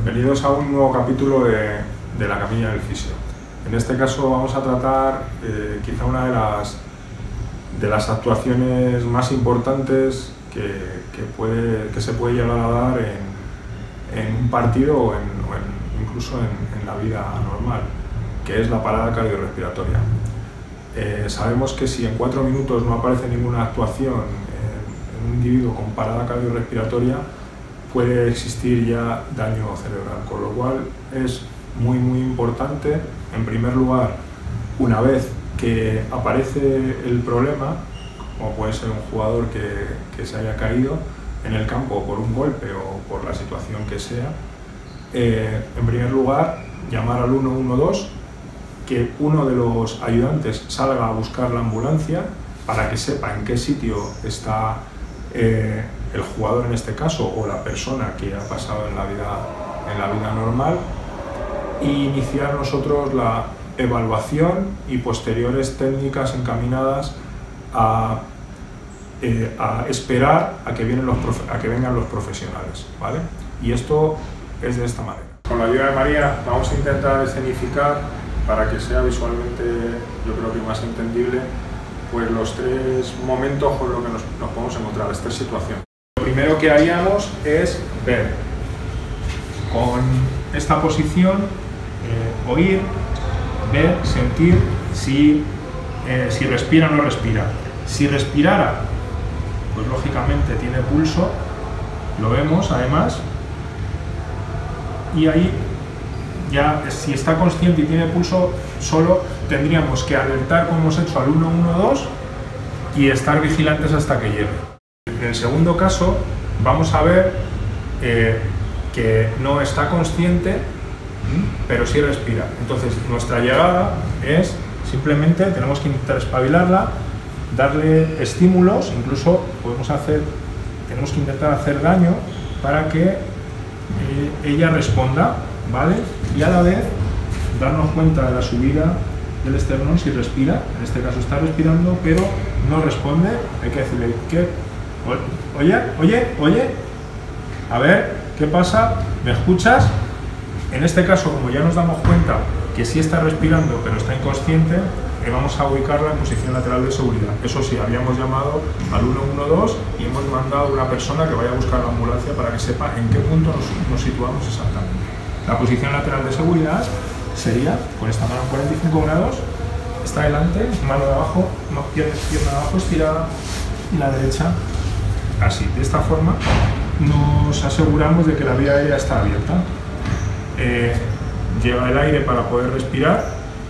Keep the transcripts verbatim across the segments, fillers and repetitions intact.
Bienvenidos a un nuevo capítulo de, de la camilla del fisio. En este caso vamos a tratar eh, quizá una de las, de las actuaciones más importantes que, que, puede, que se puede llegar a dar en, en un partido o, en, o en, incluso en, en la vida normal, que es la parada cardiorrespiratoria. Eh, sabemos que si en cuatro minutos no aparece ninguna actuación en, en un individuo con parada cardiorrespiratoria, puede existir ya daño cerebral, con lo cual es muy muy importante, en primer lugar, una vez que aparece el problema, como puede ser un jugador que, que se haya caído en el campo por un golpe o por la situación que sea, eh, en primer lugar llamar al uno uno dos, que uno de los ayudantes salga a buscar la ambulancia para que sepa en qué sitio está eh, el jugador en este caso, o la persona que ha pasado en la vida, en la vida normal, e iniciar nosotros la evaluación y posteriores técnicas encaminadas a, eh, a esperar a que, vienen los profe a que vengan los profesionales, ¿vale? Y esto es de esta manera. Con la ayuda de María vamos a intentar escenificar, para que sea visualmente, yo creo que más entendible, pues los tres momentos con los que nos, nos podemos encontrar, las tres situaciones. Lo primero que haríamos es ver con esta posición, eh, oír, ver, sentir si, eh, si respira o no respira. Si respirara, pues lógicamente tiene pulso, lo vemos además, y ahí ya si está consciente y tiene pulso, solo tendríamos que alertar, como hemos hecho, al uno uno dos y estar vigilantes hasta que llegue. En el segundo caso vamos a ver eh, que no está consciente, pero sí respira. Entonces nuestra llegada es simplemente, tenemos que intentar espabilarla, darle estímulos, incluso podemos hacer, tenemos que intentar hacer daño para que eh, ella responda, ¿vale? Y a la vez darnos cuenta de la subida del esternón si respira. En este caso está respirando, pero no responde. Hay que decirle que oye, oye, oye, a ver, ¿qué pasa? ¿Me escuchas? En este caso, como ya nos damos cuenta que sí está respirando pero está inconsciente, eh, vamos a ubicarla en posición lateral de seguridad. Eso sí, habíamos llamado al uno uno dos y hemos mandado a una persona que vaya a buscar la ambulancia para que sepa en qué punto nos, nos situamos exactamente. La posición lateral de seguridad sería con esta mano en cuarenta y cinco grados, está delante, mano de abajo, pierna, pierna de abajo estirada y la derecha así. De esta forma nos aseguramos de que la vía aérea está abierta. Eh, lleva el aire para poder respirar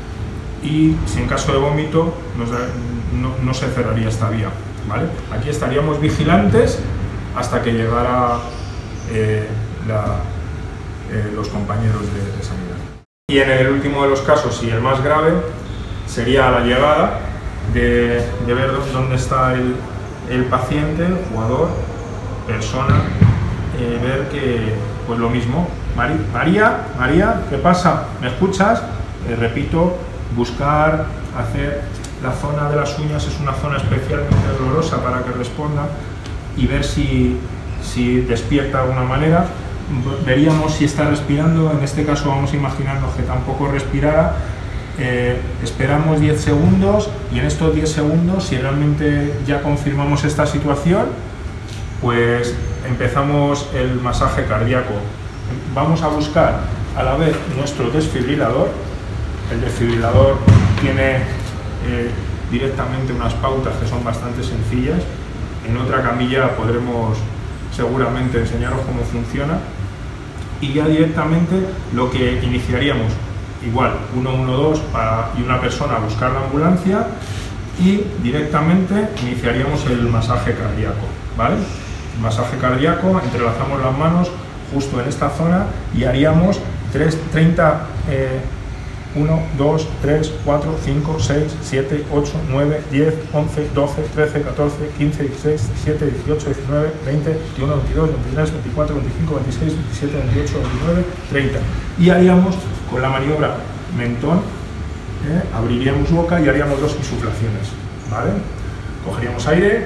y si en caso de vómito nos da, no, no se cerraría esta vía, ¿vale? Aquí estaríamos vigilantes hasta que llegara eh, la, eh, los compañeros de, de sanidad. Y en el último de los casos, y el más grave, sería la llegada de, de ver dónde está el, el paciente, el jugador, persona, eh, ver que, pues lo mismo, María, María, ¿qué pasa? ¿Me escuchas? Eh, repito, buscar, hacer, la zona de las uñas es una zona especialmente dolorosa para que responda y ver si, si despierta de alguna manera. Veríamos si está respirando, en este caso vamos a imaginarnos que tampoco respirara. Eh, esperamos diez segundos y en estos diez segundos, si realmente ya confirmamos esta situación, pues empezamos el masaje cardíaco. Vamos a buscar a la vez nuestro desfibrilador. El desfibrilador tiene eh, directamente unas pautas que son bastante sencillas. En otra camilla podremos seguramente enseñaros cómo funciona. Y ya directamente lo que iniciaríamos, igual, uno uno dos para, y una persona a buscar la ambulancia, y directamente iniciaríamos el masaje cardíaco, ¿vale? El masaje cardíaco, entrelazamos las manos justo en esta zona y haríamos treinta, eh, uno, dos, tres, cuatro, cinco, seis, siete, ocho, nueve, diez, once, doce, trece, catorce, quince, dieciséis, diecisiete, dieciocho, diecinueve, veinte, veintiuno, veintidós, veintitrés, veinticuatro, veinticinco, veintiséis, veintisiete, veintiocho, veintinueve, treinta. Y haríamos con la maniobra mentón, eh, abriríamos boca y haríamos dos insuflaciones, ¿vale? Cogeríamos aire,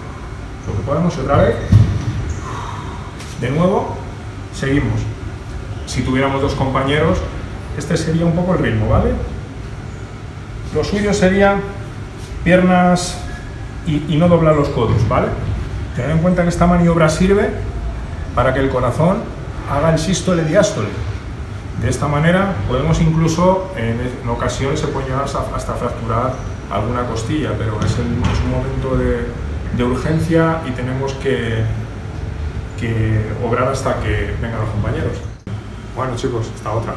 lo que podamos, otra vez. De nuevo, seguimos. si tuviéramos dos compañeros, este sería un poco el ritmo, ¿vale? Lo suyo sería piernas y, y no doblar los codos, ¿vale? Tened en cuenta que esta maniobra sirve para que el corazón haga el sístole diástole. De esta manera podemos incluso, en, en ocasiones se puede llegar hasta, hasta fracturar alguna costilla, pero es, el, es un momento de, de urgencia y tenemos que, que obrar hasta que vengan los compañeros. Bueno chicos, hasta otra.